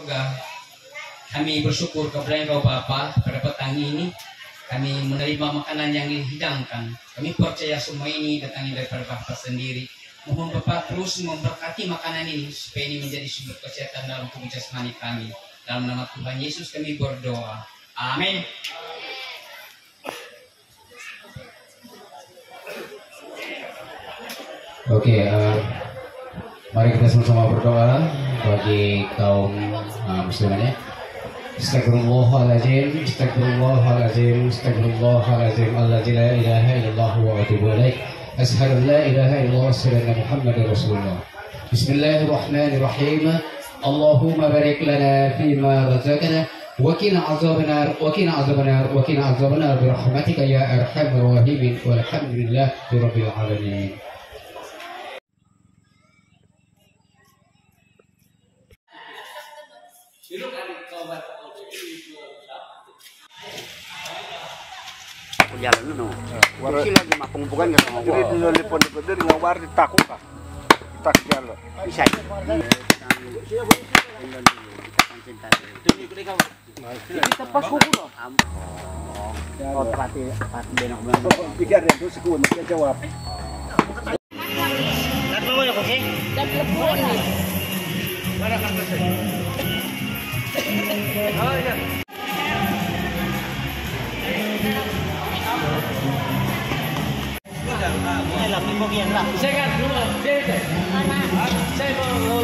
surga. Kami bersyukur kepada Engkau Bapa pada petang ini kami menerima makanan yang dihidangkan. Kami percaya semua ini datangnya daripada Bapa sendiri. Mohon Bapa terus memberkati makanan ini supaya ini menjadi sumber kesehatan dalam tubuh jasmani kami. Dalam nama Tuhan Yesus kami berdoa. Amin. Oke, mari kita sama-sama berdoa bagi kaum muslimannya. Astagfirullahaladzim, astagfirullahaladzim, astagfirullahaladzim, alladzi la ilaha illallah wa atubu ilaik. Asyhadu an la ilaha illallah wa asyhadu anna Muhammadar Rasulullah. Bismillahirrahmanirrahim. Allahumma barik lana fima razaqtana wa qina azabannar wa qina azabannar wa qina azabannar bi rahmatika ya arhamar rahimin walhamdulillahi rabbil alamin. Jalan no. Warsi lagi mapungpungan ka sama. Diri dulu lipon dari ngawar ditakuk ka. Tak jalan. Bisa. Kita pas kuku no. Oh, pati benok benok. Pikir itu sekuen dia jawab. Dat mau ya oke? Dat lepon. Mana kan selesai? Oh iya. Saya kan dulu, saya mau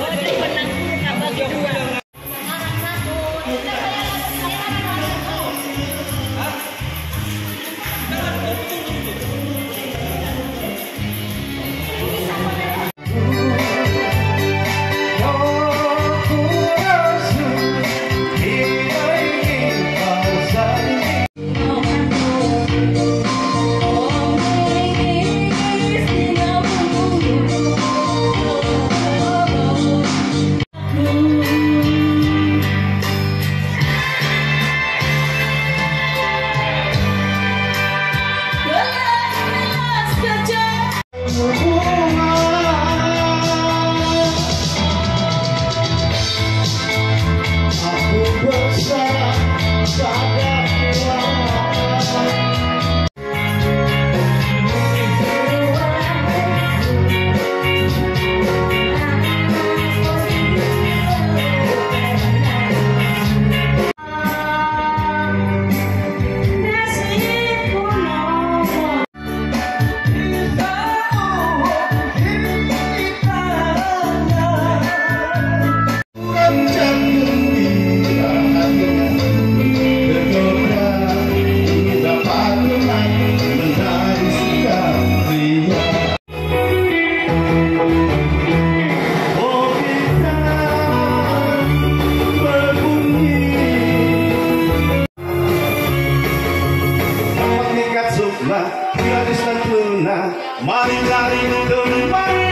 mari lari dulu mari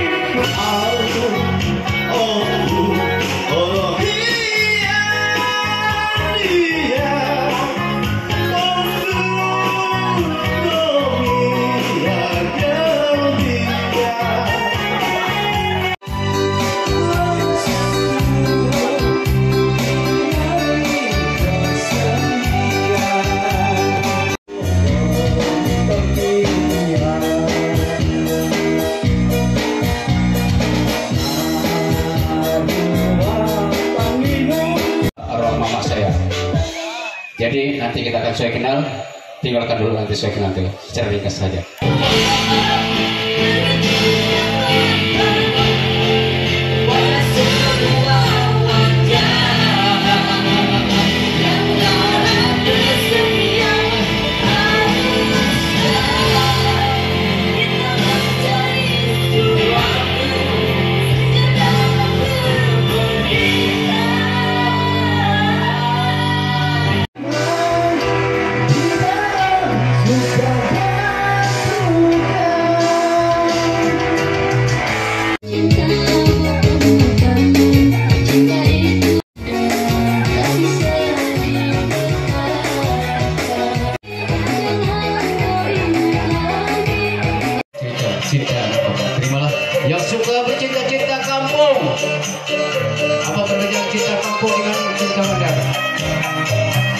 Jadi nanti kita akan saya kenal, tinggalkan dulu nanti saya kenal dulu, secara ringkas saja. cinta benar.